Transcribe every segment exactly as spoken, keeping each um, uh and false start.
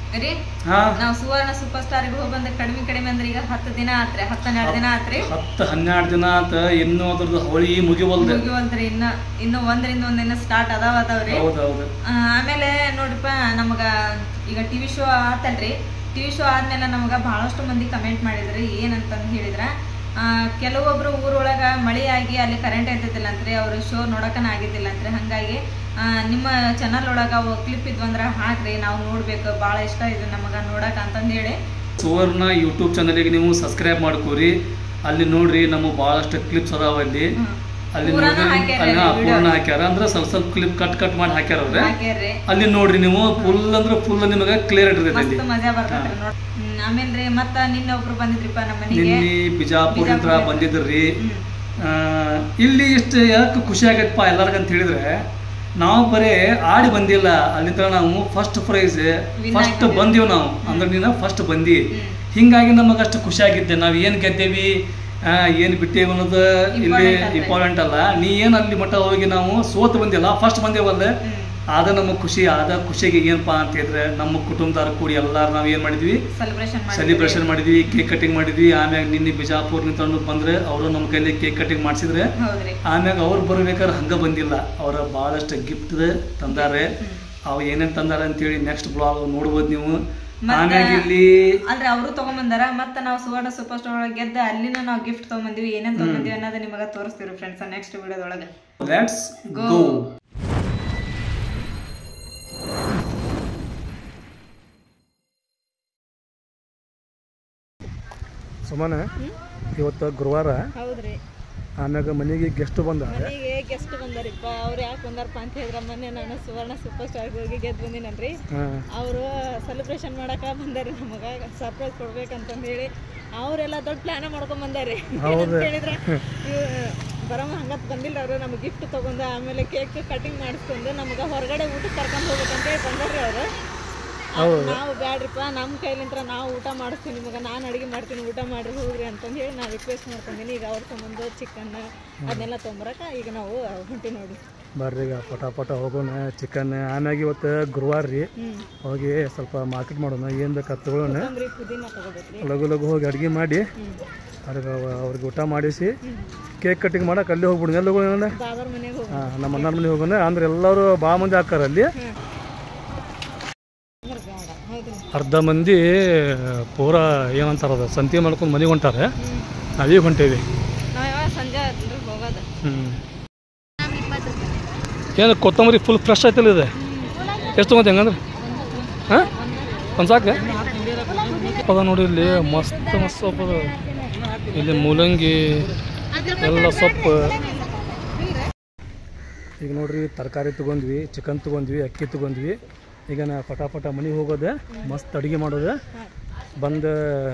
ರೀ ನಾವು ಸುವರ್ಣ super star ಗೆ ಹೋಗಿ ಬಂದ್ರೆ ಕಡಿಮೆ ಕಡಿಮೆ ಅಂದ್ರೆ ಈಗ ಹತ್ತು ದಿನ ಆತ್ರಿ ಹತ್ತು ಹನ್ನೆರಡು ದಿನ ಆತ್ರಿ ಹತ್ತು ಹನ್ನೆರಡು ದಿನ ಆತ ಇನ್ನೂ ಅದ್ರದ್ದು ಹೋಳಿ ಮುಗಿವಲ್ದು ಮುಗಿವಲ್ದ್ರಿ ಇನ್ನ ಇನ್ನು ಒಂದರಿಂದ ಒಂದಿನ ಸ್ಟಾರ್ಟ್ ಅದಾವ ಅದಾವ್ರಿ ಆಮೇಲೆ ನೋಡ್ರಿಪ್ಪ ನಮಗ ಈಗ ಟಿವಿ ಶೋ ಆತಲ್ರಿ ಟಿವಿ ಶೋ ಆದ್ಮೇಲೆ ನಮಗ ಬಹಳಷ್ಟು ಮಂದಿ ಕಮೆಂಟ್ ಮಾಡಿದ್ರಿ ಏನಂತಂದ್ ಹೇಳಿದ್ರ ಕೆಲವೊಬ್ರು ಊರೊಳಗ ಮಳಿ ಆಗಿ ಅಲ್ಲಿ ಕರೆಂಟ್ ಇರ್ತಿದ್ದಿಲ್ಲ ಅಂತ್ರಿ ಅವ್ರು ಶೋ ನೋಡಕನ ಆಗಿದ್ದಿಲ್ಲ ಅಂತ್ರಿ ಹಂಗಾಗಿ ನಿಮ್ಮ ಚಾನಲ್ ಒಳಗ ಕ್ಲಿಪ್ ಇದ್ವಂದ್ರ ಹಾಕ್ರಿ ನಾವು ನೋಡ್ಬೇಕು ಬಹಳ ಇಷ್ಟ ಇದೆ ನಮಗ ನೋಡಕ್ ಅಂತಂದ್ ಹೇಳಿ ಸುವರ್ಣ ಯೂಟ್ಯೂಬ್ ಚಾನಲ್ಗೆ ನೀವು ಸಬ್ಸ್ಕ್ರೈಬ್ ಮಾಡ್ಕೋರಿ ಅಲ್ಲಿ ನೋಡ್ರಿ ನಮ್ಮ ಬಹಳಷ್ಟು ಕ್ಲಿಪ್ಸ್ ಅದಾವ ಅಲ್ಲಿ ಅಲ್ಲಿ ಪೂರ್ಣ ಹಾಕ್ಯಾರ ಅಂದ್ರೆ ಸ್ವಲ್ಪ ಸ್ವಲ್ಪ ಕ್ಲಿಪ್ ಕಟ್ ಕಟ್ ಮಾಡಿ ಹಾಕ್ಯಾರ ಅವ್ರೆ ಅಲ್ಲಿ ನೋಡ್ರಿ ನೀವು ಫುಲ್ ಅಂದ್ರೆ ಫುಲ್ ನಿಮಗೆ ಕ್ಲಿಯರ್ ಇರ್ತೈತಿ ಮಜಾ ಬರ್ತೈತ್ರಿ ನೋಡಿ ಆಮೇಲೆ ಮತ್ತ ನಿನ್ನೆ ಒಬ್ರು ಬಂದಿದ್ರಿಪ್ಪ ನಮ್ಮ ಮನೆಗೆ ನಿನ್ನೆ ಬಿಜಾಪುರ ಹತ್ರ ಬಂದಿದ್ರಿ ಇಲ್ಲಿ ಇಷ್ಟು ಯಾಕೆ ಖುಷಿ ಆಗೈತಪ್ಪ ಎಲ್ಲರಿಗಂತ ಹೇಳಿದ್ರೆ ನಾವು ಬರೇ ಆಡಿ ಬಂದಿಲ್ಲ ಅಲ್ಲಿ ತರ ನಾವು ಫಸ್ಟ್ ಪ್ರೈಸ್ ಫಸ್ಟ್ ಬಂದೀವಿ ನಾವು ಅಂದ್ರೆ ನೀನು ಫಸ್ಟ್ ಬಂದಿ ಹಿಂಗಾಗಿ ನಮಗ ಅಷ್ಟು ಖುಷಿ ಆಗಿದ್ದೆ ನಾವ್ ಏನ್ ಗೆದ್ದೇವಿ ಏನ್ ಬಿಟ್ಟೇವಿ ಅನ್ನೋದು ಇಲ್ಲಿ ಇಂಪಾರ್ಟೆಂಟ್ ಅಲ್ಲ ನೀ ಏನ್ ಅಲ್ಲಿ ಮಟ್ಟ ಹೋಗಿ ನಾವು ಸೋತ್ ಬಂದಿಲ್ಲ ಫಸ್ಟ್ ಬಂದೇವಲ್ಲ ಆದ ನಮಗ್ ಖುಷಿ ಆದ ಖುಷಿಗೆ ಏನಪ್ಪಾ ಅಂತ ಹೇಳಿದ್ರೆ ನಮ್ಮ ಕುಟುಂಬದವ್ರು ಕೂಡಿ ಎಲ್ಲಾರು ನಾವ್ ಏನ್ ಮಾಡಿದ್ವಿ ಸೆಲೆಬ್ರೇಷನ್ ಮಾಡಿದ್ವಿ ಕೇಕ್ ಕಟಿಂಗ್ ಮಾಡಿದ್ವಿ ಆಮ್ಯಾಗ ನಿನ್ನೆ ಬಿಜಾಪುರ್ ನಿಂತ ಬಂದ್ರೆ ಅವರು ನಮ್ಮ ಕೈಲಿ ಕೇಕ್ ಕಟಿಂಗ್ ಮಾಡ್ಸಿದ್ರೆ ಆಮ್ಯಾಗ ಅವ್ರು ಬರ್ಬೇಕಾದ್ರೆ ಹಂಗ ಬಂದಿಲ್ಲ ಅವ್ರ ಬಹಳಷ್ಟು ಗಿಫ್ಟ್ ತಂದಾರೆ ಅವ್ ಏನೇನ್ ತಂದಾರ ಅಂತೇಳಿ ನೆಕ್ಸ್ಟ್ ಬ್ಲಾಗ್ ನೋಡ್ಬೋದು ನೀವು ಆಮ್ಯಾಗ ಇಲ್ಲಿ ಅಂದ್ರೆ ಅವರು ತಗೊಂಬಂದಾರ ಮತ್ತ ನಾವು ಸುವರ್ಣ ಸೂಪರ್ ಸ್ಟಾರ್ ಒಳಗೆ ಗೆದ್ದ ಅಲ್ಲಿನ ನಾವು ಗಿಫ್ಟ್ ತಗೊಂಬಂದಿವಿ ಏನೇನ್ ತಗೊಂಬಂದಿವಿ ಅನ್ನೋದು ನಿಮಗ ತೋರಿಸ್ತೀವಿ ಫ್ರೆಂಡ್ಸ್ ನೆಕ್ಸ್ಟ್ ವಿಡಿಯೋದೊಳಗೆ ಲೆಟ್ಸ್ ಗೋ ಸುಮನ ಇವತ್ತು ಗುರುವಾರ ಹೌದ್ರಿ ಆಮ್ಯಾಗ ಮನೆಗೆ ಗೆಸ್ಟ್ ಬಂದಾರ ಮನೆಗೆ ಗೆಸ್ಟ್ ಬಂದಾರಿಪ್ಪ ಅವ್ರು ಯಾಕೆ ಬಂದಾರಪ್ಪ ಅಂತ ಹೇಳಿದ್ರ ಮೊನ್ನೆ ನಾನು ಸುವರ್ಣ ಸೂಪರ್ ಸ್ಟಾರ್ ಹೋಗಿ ಗೆದ್ದು ಬಂದಿನಲ್ರಿ ಅವರು ಸೆಲೆಬ್ರೇಷನ್ ಮಾಡಕ ಬಂದಾರಿ ನಮಗ ಸರ್ಪ್ರೈಸ್ ಕೊಡ್ಬೇಕಂತಂದ್ ಹೇಳಿ ಅವರೆಲ್ಲ ದೊಡ್ಡ ಪ್ಲಾನ್ ಮಾಡ್ಕೊಂಡ್ ಬಂದಾರಿ ಅಂತ ಹೇಳಿದ್ರ ಬರಮ್ಮ ಹಂಗತ್ ಬಂದಿಲ್ಲ ಅವ್ರು ನಮ್ಗೆ ಗಿಫ್ಟ್ ತಗೊಂಡು ಆಮೇಲೆ ಕೇಕ್ ಕಟಿಂಗ್ ಮಾಡಿಸ್ಕೊಂಡು ನಮಗ ಹೊರಗಡೆ ಊಟಕ್ಕೆ ಕರ್ಕೊಂಡು ಹೋಗ್ಬೇಕಂತ ಹೇಳಿ ಬಂದಾರ್ರಿ ಅವರು ನಾವು ಬ್ಯಾಡ್ರಿಪ್ಪ ನಮ್ಮ ಕೈಲಿಂತ್ರ ನಾವು ಊಟ ಮಾಡಿಸ್ತೀವಿ ನಿಮಗೆ ನಾನು ಅಡುಗೆ ಮಾಡ್ತೀನಿ ಊಟ ಮಾಡ್ರಿ ಹೋಗ್ರಿ ಅಂತಂದು ಹೇಳಿ ನಾವು ರಿಕ್ವೆಸ್ಟ್ ಮಾಡ್ಕೊಂಡಿನಿ ಈಗ ಅವ್ರ ಸಂಬಂಧ ಚಿಕನ್ ಅದನ್ನೆಲ್ಲ ತೊಂಬರಕ ಈಗ ನಾವು ಹೊಂಟಿ ನೋಡಿ ಬರ್ರಿ ಈಗ ಪಟ ಪಟ ಹೋಗೋಣ ಚಿಕನ್ ಆಮ್ಯಾಗ ಇವತ್ತು ಗುರುವಾರ ರೀ ಹೋಗಿ ಸ್ವಲ್ಪ ಮಾರ್ಕೆಟ್ ಮಾಡೋಣ ಏನು ಬೇಕಾದ ತಗೊಳ್ಳೋಣ ಪುದೀನ ತಗೋಬೇಕ್ರಿ ಲಘು ಲಘು ಹೋಗಿ ಅಡುಗೆ ಮಾಡಿ ಅವ್ರಿಗೆ ಅವ್ರಿಗೆ ಊಟ ಮಾಡಿಸಿ ಕೇಕ್ ಕಟಿಂಗ್ ಮಾಡಕ್ಕೆ ಅಲ್ಲಿ ಹೋಗ್ಬಿಡೋಣ ಎಲ್ಲಿ ಹೋಗೋಣ ಬಾಬರ್ ಮನೆಗೆ ಹೋಗೋಣ ಹಾಂ ನಮ್ಮ ಅಣ್ಣನ ಮನೆಗೆ ಹೋಗೋಣ ಅಂದ್ರೆ ಎಲ್ಲರೂ ಭಾಳ ಮಂದಿ ಹಾಕಾರ ಅಲ್ಲಿ ಅರ್ಧ ಮಂದಿ ಪೂರಾ ಏನಂತಾರದ ಸಂತಿ ಮಾಡ್ಕೊಂಡು ಮನೆಗೆ ಹೊಂಟಾರೆ ನಾವೀಗ ಹೊಂಟೇವಿ ಸಂಜೆ ಹ್ಞೂ ಏನು ಕೊತ್ತಂಬರಿ ಫುಲ್ ಫ್ರೆಶ್ ಆಯ್ತಲ್ಲ ಇದೆ ಎಷ್ಟು ತೊಗೊಂತ ಹೆಂಗಂದ್ರೆ ಹಾಂ ಒಂದು ಸಾಕು ಅದ ನೋಡಿ ಇಲ್ಲಿ ಮಸ್ತ್ ಮಸ್ತ್ ಸೊಪ್ಪು ಅದ ಇಲ್ಲಿ ಮೂಲಂಗಿ ಎಲ್ಲ ಸೊಪ್ಪು ಈಗ ನೋಡ್ರಿ ತರಕಾರಿ ತೊಗೊಂಡ್ವಿ ಚಿಕನ್ ತೊಗೊಂಡ್ವಿ ಅಕ್ಕಿ ತೊಗೊಂಡ್ವಿ ಈಗ ನಾ ಪಟ ಪಟ ಮನೆಗೆ ಹೋಗೋದೆ ಮಸ್ತ್ ಅಡುಗೆ ಮಾಡೋದು ಬಂದು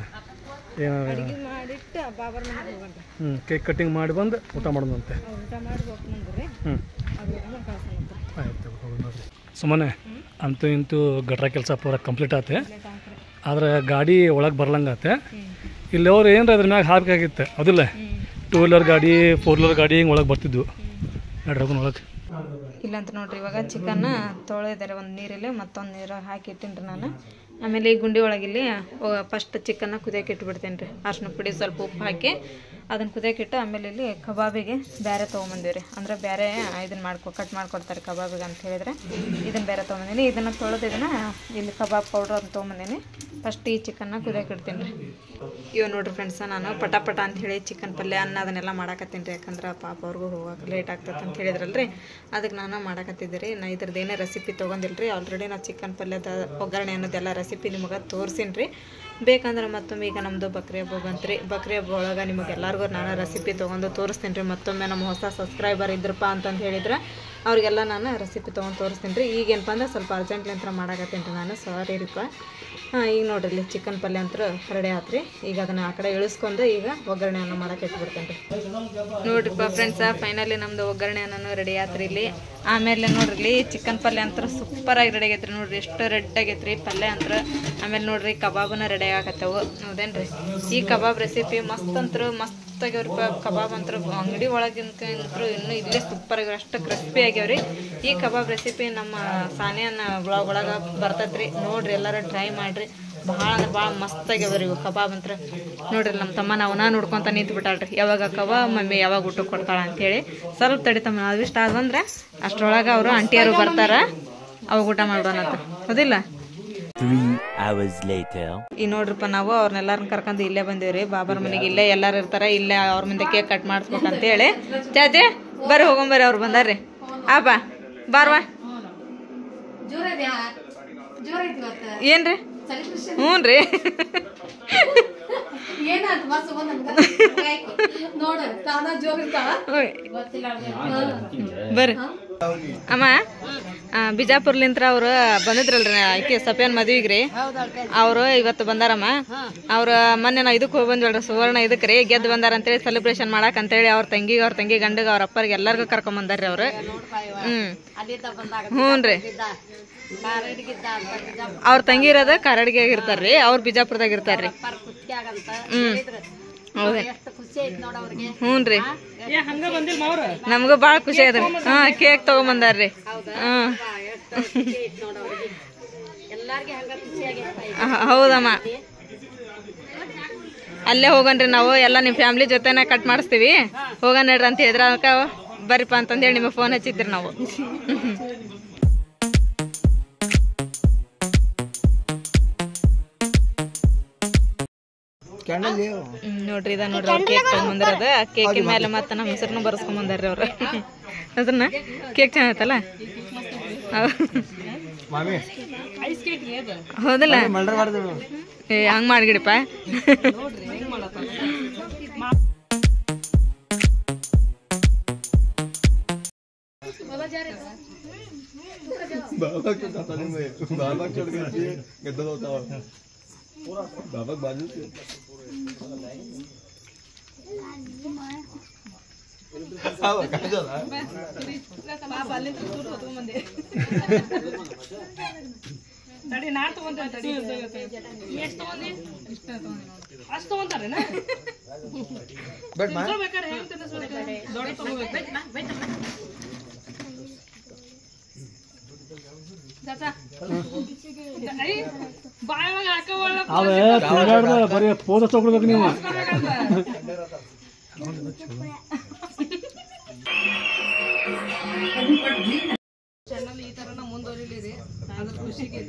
ಹ್ಞೂ ಕೇಕ್ ಕಟಿಂಗ್ ಮಾಡಿ ಬಂದು ಊಟ ಮಾಡೋದಂತೆ ಹ್ಞೂ ಆಯ್ತು ಹೋಗಿ ನೋಡಿರಿ ಸುಮ್ಮನೆ ಅಂತೂ ಇಂತೂ ಗಟ್ರ ಕೆಲಸ ಪೂರ ಕಂಪ್ಲೀಟ್ ಆತೆ ಆದ್ರೆ ಗಾಡಿ ಒಳಗೆ ಬರ್ಲಂಗಾತೆ ಇಲ್ಲಿ ಅವ್ರು ಏನಾರ ಅದ್ರ ಮ್ಯಾಗ ಹಾಕಬೇಕಾಗಿತ್ತು ಅದಿಲ್ಲ ಟೂ ವೀಲರ್ ಗಾಡಿ ಫೋರ್ ವೀಲರ್ ಗಾಡಿ ಹಿಂಗೆ ಒಳಗೆ ಬರ್ತಿದ್ವು ನೋಡ್ರಿ ಹೋಗೋಣ ಒಳಗೆ ಇಲ್ಲಂತ ನೋಡ್ರಿ ಇವಾಗ ಚಿಕನ್ ತೊಳೆದಾರೆ ಒಂದು ನೀರಲ್ಲಿ ಮತ್ತೊಂದು ನೀರು ಹಾಕಿ ಇಟ್ಟಿನ್ರಿ ನಾನು ಆಮೇಲೆ ಈ ಗುಂಡಿ ಒಳಗಿಲ್ಲಿ ಫಸ್ಟ್ ಚಿಕನ್ನ ಕುದಿಯೋಕೆ ಇಟ್ಬಿಡ್ತೇನೆ ರೀ ಅರ್ಶಿನ ಪುಡಿ ಸ್ವಲ್ಪ ಉಪ್ಪು ಹಾಕಿ ಅದನ್ನು ಕುದಿಯೋಕೆ ಇಟ್ಟು ಆಮೇಲೆ ಇಲ್ಲಿ ಕಬಾಬಿಗೆ ಬೇರೆ ತೊಗೊಂಬಂದಿವಿ ರೀ ಅಂದರೆ ಬೇರೆ ಇದನ್ನು ಮಾಡ್ಕೊ ಕಟ್ ಮಾಡಿಕೊಡ್ತಾರೆ ಕಬಾಬಿಗೆ ಅಂತ ಹೇಳಿದ್ರೆ ಇದನ್ನು ಬೇರೆ ತೊಗೊಂಬಂದೀನಿ ಇದನ್ನು ತೊಳೆದು ಇದನ್ನು ಇಲ್ಲಿ ಕಬಾಬ್ ಪೌಡ್ರ್ ಅಂತ ತೊಗೊಂಬಂದೀನಿ ಫಸ್ಟ್ ಈ ಚಿಕನ್ನ ಕುದಿಯೋಕೆ ಇಡ್ತೀನಿ ರೀ ಇವ ನೋಡ್ರಿ ಫ್ರೆಂಡ್ಸ ನಾನು ಪಟ ಪಟ ಅಂತ ಹೇಳಿ ಚಿಕನ್ ಪಲ್ಯ ಅನ್ನ ಅದನ್ನೆಲ್ಲ ಮಾಡಾಕತ್ತೀನಿ ರೀ ಯಾಕಂದ್ರೆ ಪಾಪ ಅವ್ರಿಗೂ ಹೋಗಕ್ಕೆ ಲೇಟ್ ಆಗ್ತದೆ ಅಂತ ಹೇಳಿದ್ರಲ್ರಿ ಅದಕ್ಕೆ ನಾನು ಮಾಡಾಕತ್ತಿದ್ದೆ ರೀ ನಾ ಇದ್ರದ್ದು ಏನೇ ರೆಸಿಪಿ ತೊಗೊಂಡಿಲ್ಲ ರೀ ಆಲ್ರೆಡಿ ನಾ ಚಿಕನ್ ಪಲ್ಯದ ಒಗ್ಗರಣೆ ಅನ್ನೋದೆಲ್ಲ ರೆಸಿಪಿ ನಿಮಗೆ ತೋರಿಸೀನಿ ರೀ ಬೇಕಂದ್ರೆ ಮತ್ತೊಮ್ಮೆ ಈಗ ನಮ್ಮದು ಬಕ್ರಿ ಹಬ್ಬ ಬಂತ್ರಿ ಬಕ್ರಿ ಹಬ್ಬ ಒಳಗೆ ನಿಮಗೆ ಎಲ್ಲರಿಗೂ ನಾನು ರೆಸಿಪಿ ತೊಗೊಂಡು ತೋರಿಸ್ತೀನಿ ರೀ ಮತ್ತೊಮ್ಮೆ ನಮ್ಮ ಹೊಸ ಸಬ್ಸ್ಕ್ರೈಬರ್ ಇದ್ರಪ್ಪ ಅಂತಂದು ಹೇಳಿದ್ರೆ ಅವ್ರಿಗೆಲ್ಲ ನಾನು ರೆಸಿಪಿ ತೊಗೊಂಡು ತೋರಿಸ್ತೀನಿ ರೀ ಈಗೇನಪ್ಪ ಅಂದ್ರೆ ಸ್ವಲ್ಪ ಅರ್ಜೆಂಟ್ಲಿಂತ ಮಾಡಾಕತ್ತೀನಿ ರೀ ನಾನು ಸಾರಿ ರೀಪ್ಪ ಹಾಂ ಈಗ ನೋಡ್ರಿ ಇಲ್ಲಿ ಚಿಕನ್ ಪಲ್ಯ ಅಂತ ರೆಡಿ ಆತ್ರಿ ಈಗ ಅದನ್ನು ಆ ಕಡೆ ಇಳಿಸ್ಕೊಂಡು ಈಗ ಒಗ್ಗರಣೆಯನ್ನು ಮಾಡಕ್ಕೆ ಇಟ್ಬಿಡ್ತೇನೆ ರೀ ನೋಡ್ರಿಪ್ಪ ಫ್ರೆಂಡ್ಸ ಫೈನಲಿ ನಮ್ಮದು ಒಗ್ಗರಣೆ ಅನ್ನೋ ರೆಡಿ ಆತ್ರಿ ಇಲ್ಲಿ ಆಮೇಲೆ ನೋಡ್ರಿ ಚಿಕನ್ ಪಲ್ಯ ಅಂತ ಸೂಪರಾಗಿ ರೆಡಿ ಆಗೈತ್ರಿ ನೋಡ್ರಿ ಎಷ್ಟು ರೆಡ್ ಆಗೈತ್ರಿ ಪಲ್ಯ ಅಂತ ಆಮೇಲೆ ನೋಡ್ರಿ ಕಬಾಬನ್ನ ರೆಡಿ ಆಗತ್ತವು ಹೌದೇನ್ರಿ ಈ ಕಬಾಬ್ ರೆಸಿಪಿ ಮಸ್ತ್ ಅಂತೂ ಮಸ್ತ್ ಮಸ್ತ್ ಆಗ್ಯಾವ್ರಿ ಕಬಾಬ್ ಅಂತ ಅಂಗಡಿ ಒಳಗಿಂತ ಇನ್ನೂ ಇಲ್ಲೇ ಸೂಪರ್ ಆಗ್ಯಾವ ಅಷ್ಟು ಕ್ರಿಸ್ಪಿ ಆಗ್ಯಾವ್ರಿ ಈ ಕಬಾಬ್ ರೆಸಿಪಿ ನಮ್ಮ ಸಾನಿಯನ್ನ ಬ್ಲಾಗ್ ಒಳಗೆ ಬರ್ತೈತ್ರಿ ನೋಡ್ರಿ ಎಲ್ಲರೂ ಟ್ರೈ ಮಾಡ್ರಿ ಭಾಳ ಅಂದ್ರೆ ಭಾಳ ಮಸ್ತ್ ಆಗ್ಯಾವ್ರಿ ಇವು ಕಬಾಬ್ ಅಂತ ನೋಡ್ರಿ ನಮ್ಮ ತಮ್ಮ ನಾವನ್ನ ನೋಡ್ಕೊಂತ ನಿಂತು ಬಿಟ್ಟಾಳ್ರಿ ಯಾವಾಗ ಕಬಾಬ್ ಮಮ್ಮಿ ಯಾವಾಗ ಊಟ ಕೊಡ್ತಾಳ ಅಂತೇಳಿ ಸ್ವಲ್ಪ ತಡಿತಮ್ಮ ಅದು ಇಷ್ಟ ಆದಂದ್ರೆ ಅಷ್ಟ್ರೊಳಗೆ ಅವರು ಆಂಟಿಯರು ಬರ್ತಾರ ಅವಾಗ ಊಟ ಮಾಡೋಣಂತ ಹೌದಿಲ್ಲ. ಈ ನೋಡ್ರಿಪ್ಪ ನಾವು ಅವ್ರನ್ನೆಲ್ಲಾರನ್ನ ಕರ್ಕೊಂಡು ಇಲ್ಲೇ ಬಂದೇವ್ರಿ ಬಾಬರ್ ಮನೆಗೆ ಇಲ್ಲೇ ಎಲ್ಲಾರು ಇರ್ತಾರ ಇಲ್ಲೇ ಅವ್ರ ಮುಂದೆ ಕೇಕ್ ಕಟ್ ಮಾಡಿಸ್ಬೇಕಂತೇಳಿ ಚಾಚೆ ಬರ್ರಿ ಹೋಗೊಂಬರ್ರಿ ಅವ್ರು ಬಂದಾರ್ರಿ ಆಪಾ ಬಾರ್ವಾ ಏನ್ರಿ ಹ್ಞೂ ರೀ ಬರ್ರಿ ಅಮ್ಮ ಬಿಜಾಪುರ್ಲಿಂತ್ರ ಅವ್ರು ಬಂದಿದ್ರಲ್ರಿ ಆಕೆ ಸಫಿಯಾನ್ ಮದ್ವಿಗ್ರಿ ಅವ್ರು ಇವತ್ತು ಬಂದಾರಮ್ಮ ಅವ್ರ ಮೊನ್ನೆ ನಾವು ಇದಕ್ಕೆ ಹೋಗಿ ಬಂದ್ವಲ್ರಿ ಸುವರ್ಣ ಇದಕ್ಕೆ ರೀ ಗೆದ್ದು ಬಂದಾರ ಅಂತೇಳಿ ಸೆಲೆಬ್ರೇಷನ್ ಮಾಡಕ್ ಅಂತೇಳಿ ಅವ್ರ ತಂಗಿಗೆ ಅವ್ರ ತಂಗಿ ಗಂಡಗ ಅವ್ರ ಅಪ್ಪರಿಗೆ ಎಲ್ಲರಿಗೂ ಕರ್ಕೊಂಡ್ ಬಂದಾರ್ರಿ ಅವ್ರು ಹ್ಮ್ ಹ್ಞೂ ರೀ ಅವ್ರ ತಂಗಿ ಇರೋದ ಕಾರಡ್ಗೆ ಇರ್ತಾರ್ರಿ ಅವ್ರ ಬಿಜಾಪುರದಾಗ ಇರ್ತಾರ್ರಿ ಹ್ಮ್ ಹೌದ್ರಿ ಹ್ಞೂ ರೀ ನಮಗೂ ಭಾಳ ಖುಷಿ ಅದ್ರಿ ಹಾ ಕೇಕ್ ತಗೊಂಬಂದಾರ್ರಿ ಹ್ಮ್ ಹೌದಮ್ಮ ಅಲ್ಲೇ ಹೋಗನ್ರಿ ನಾವು ಎಲ್ಲ ನಿಮ್ಮ ಫ್ಯಾಮಿಲಿ ಜೊತೆನ ಕಟ್ ಮಾಡಿಸ್ತೀವಿ ಹೋಗೋಣ ನಡ್ರಿ ಅಂತ ಹೇಳಿದ್ರ ಅದಕ್ಕೆ ಬರ್ರಿಪ್ಪ ಅಂತಂದೇಳಿ ನಿಮಗೆ ಫೋನ್ ಹಚ್ಚಿದ್ರಿ ನಾವು. ನೋಡ್ರಿ ಇದ ನೋಡ್ರಿ ಅವ್ರ ಕೇಕ್ ತಗೊಂಬಂದಿರೋದ ಕೇಕಿನ ಮೇಲೆ ಮತ್ತೆ ನಮ್ಮ ಹೆಸರನ್ನು ಬರ್ಸ್ಕೊಂಡ್ ಬಂದಾರ್ರಿ ಅವ್ರು ಅದನ್ನ ಕೇಕ್ ಚೆನ್ನಾಗತ್ತಲ್ಲ ಹೌದಲ್ಲ ಏ ಹಂಗ್ ಮಾಡ್ಗಿಡಿಪ್ಪ ಬರೀ ಫೋಟೋ ತಗೊಳ್ಬೇಕು ನೀವು ಚಾನಲ್ ಈ ತರ ಮುಂದುವರಿಲಿರಿ ಅದ್ರ ಖುಷಿಗೆ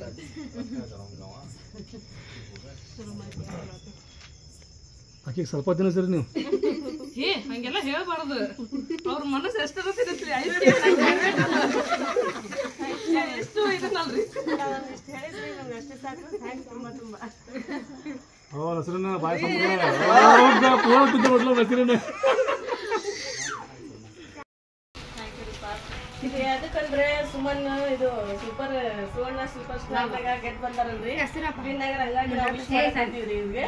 ಆಕೆ ಸ್ವಲ್ಪ ದಿನ ಸರಿ ನೀವು ಏ ಹಂಗೆಲ್ಲ ಹೇಳ್ಬಾರ್ದು ಅವ್ರ ಮನಸ್ಸು ಎಷ್ಟರ ತಿರುತ್ರಿ ಎಷ್ಟು ಇದನ್ನಲ್ರಿ ಅವ್ರ ಹೆಸರನ್ನ ಬಾಯಿ ಹೆಸರನ್ನ ಇದು ಯಾವ್ದಕ್ಕಂದ್ರೆ ಸುಮನ್ ಇದು super Suvarna superstar get ಬಂದಾರಲ್ರಿ ವಿನ್ನಗರ್ ಹಂಗಾಗಿ ನಾವು ವಿಶ್ ಮಾಡ್ತೀವಿ ಇವ್ರಿಗೆ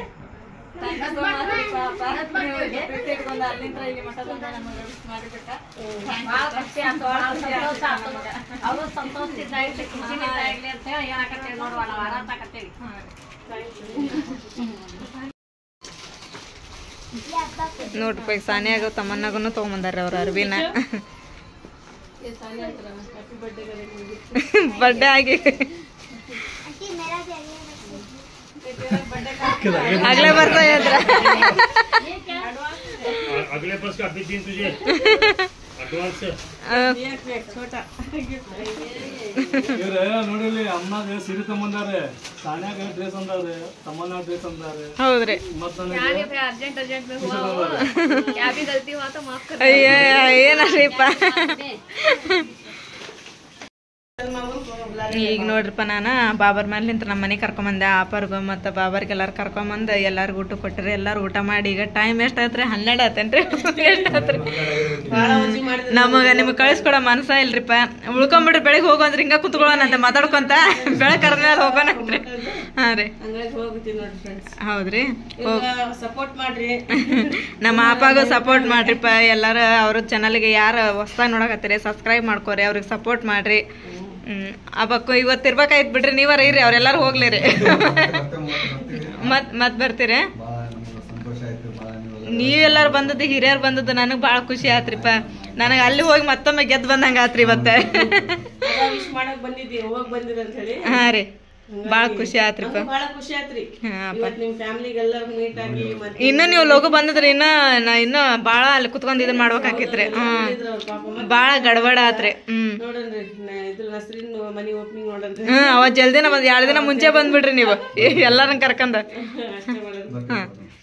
ಅವರು ಸಂತೋಷದಿಂದ ಖುಷಿನಿಂದ ಅಂತ ಹೇಳಿ ಹೇಳಕತ್ತೇವಿ ನೋಡುವ ನಾವು ಆರಾತಾಕತ್ತೇವಿ. ನೋಡ್ರಿ ಸಾನಿಯಾಗ ತಮ್ಮನ್ನಾಗೂ ತಗೊಂಬಂದಾರ್ರಿ ಅವ್ರ ಅರ್ವಿನ ಬರ್ಡೇ ಆಗಿ अगले वर्ष यात्रा अगले वर्ष का अभी दिन तुझे एडवांस छोटा ನೋಡಿಲಿ ಅಮ್ಮಗೆ ಸೀರೆ ತಗೊಂಬಂದಾರೆ ಸಾನ್ಯಾಗ ಡ್ರೆಸ್ ಅಂದಾರೆ ತಮ್ಮನ ಡ್ರೆಸ್ ಅಂದಾರೆ ಹೌದ್ರಿ अर्जेंट अर्जेंट में हुआ क्या भी गलती हुआ तो माफ कर ಅಯ್ಯ ಏನಪ್ಪ ಈಗ ನೋಡ್ರಿಪ್ಪ ನಾನು ಬಾಬರ್ ಮನೇಲಿಂತ ನಮ್ಮ ಮನೆಗೆ ಕರ್ಕೊಂಬಂದೆ ಆಪರ್ಗು ಮತ್ತು ಬಾಬರ್ಗೆ ಎಲ್ಲಾರು ಕರ್ಕೊಂಬಂದು ಎಲ್ಲಾರ್ಗು ಊಟ ಕೊಟ್ಟರಿ ಎಲ್ಲಾರು ಊಟ ಮಾಡಿ ಈಗ ಟೈಮ್ ಎಷ್ಟು ಆಯ್ತ್ರಿ ಹನ್ನೆರಡು ಆತೇನ್ರಿ ಎಷ್ಟು ಆತ್ರಿ ನಮಗೆ ನಿಮ್ಗೆ ಕಳಿಸ್ಕೊಡೋ ಮನಸ್ಸ ಇಲ್ರಿಪ್ಪ ಉಳ್ಕೊಂಬಿಡ್ರಿ ಬೆಳಗ್ಗೆ ಹೋಗೋಂದ್ರೆ ಹಿಂಗ ಕುತ್ಕೊಳ್ಳೋಣಂತೆ ಮಾತಾಡ್ಕೊಂತ ಬೆಳಗ್ಗೆ ಕರ್ಮೇಲೆ ಹೋಗೋಣಂತ್ರಿ ಹಾಂ ರೀ ಹೌದ್ರಿ ಸಪೋರ್ಟ್ ಮಾಡ್ರಿ ನಮ್ಮ ಅಪ್ಪಗೂ ಸಪೋರ್ಟ್ ಮಾಡ್ರಿಪ್ಪ ಎಲ್ಲಾರು ಅವ್ರ ಚಾನಲ್ಗೆ ಯಾರು ಹೊಸ್ದಾಗಿ ನೋಡಕತ್ತೀರಿ ಸಬ್ಸ್ಕ್ರೈಬ್ ಮಾಡ್ಕೋರಿ ಅವ್ರಿಗೆ ಸಪೋರ್ಟ್ ಮಾಡ್ರಿ ಹ್ಮ್ ಅಬ್ಬಕ್ಕು ಇವತ್ತು ಇರ್ಬೇಕಾಯ್ತು ಬಿಡ್ರಿ ನೀವರ ಇರ್ರಿ ಅವ್ರೆಲ್ಲಾರು ಹೋಗ್ಲಿರಿ ಮತ್ ಮತ್ ಬರ್ತೀರಿ ನೀವೆಲ್ಲರೂ ಬಂದದ್ದು ಹಿರಿಯರು ಬಂದದ್ದು ನನಗೆ ಭಾಳ ಖುಷಿ ಆತ್ರಿಪ್ಪ. ನನಗೆ ಅಲ್ಲಿ ಹೋಗಿ ಮತ್ತೊಮ್ಮೆ ಗೆದ್ದು ಬಂದಂಗ ಆತ್ರಿ ಇವತ್ತೆ. ವಿಶ್ ಮಾಡಕ್ ಬಂದಿದ್ದಿ ಹೋಗ್ ಬಂದಿರ ಅಂತ ಹೇಳಿ. ಹಾ ರೀ ಭಾಳ ಖುಷಿ ಆತ್ರಿಪ್ಪ. ಬಹಳ ಖುಷಿ ಆತ್ರಿ ಇವತ್ತು ನಿಮ್ ಫ್ಯಾಮಿಲಿಗೆ ಎಲ್ಲರೂ ಮೀಟ್ ಆಗಿ. ಮತ್ತೆ ಇನ್ನು ನೀವು ಲೋಗು ಬಂದದ್ರಿ ಇನ್ನ ನಾ ಇನ್ನು ಭಾಳ ಅಲ್ಲಿ ಕುತ್ಕೊಂಡ್ ಇದನ್ನ ಮಾಡ್ಬೇಕಾಕಿತ್ರಿ. ಹ್ಮ್ ಭಾಳ ಗಡಬಡ ಆತ್ರಿ. ಹ್ಮ್ ನೋಡನ್ರಿ ಇದ್ರ ನಸ್ರಿನ್ ಮನಿ ಓಪನಿಂಗ್ ನೋಡನ್ರಿ. ಹ್ಮ್ ಅವತ್ ಜಲ್ದಿನ ಬಂದ್ ಎರಡ್ ದಿನ ಮುಂಚೆ ಬಂದ್ಬಿಡ್ರಿ ನೀವು ಎಲ್ಲಾರನ್ನ ಕರ್ಕೊಂಡ. ಅಷ್ಟೇ ಮಾಡೋದು. ಹಾ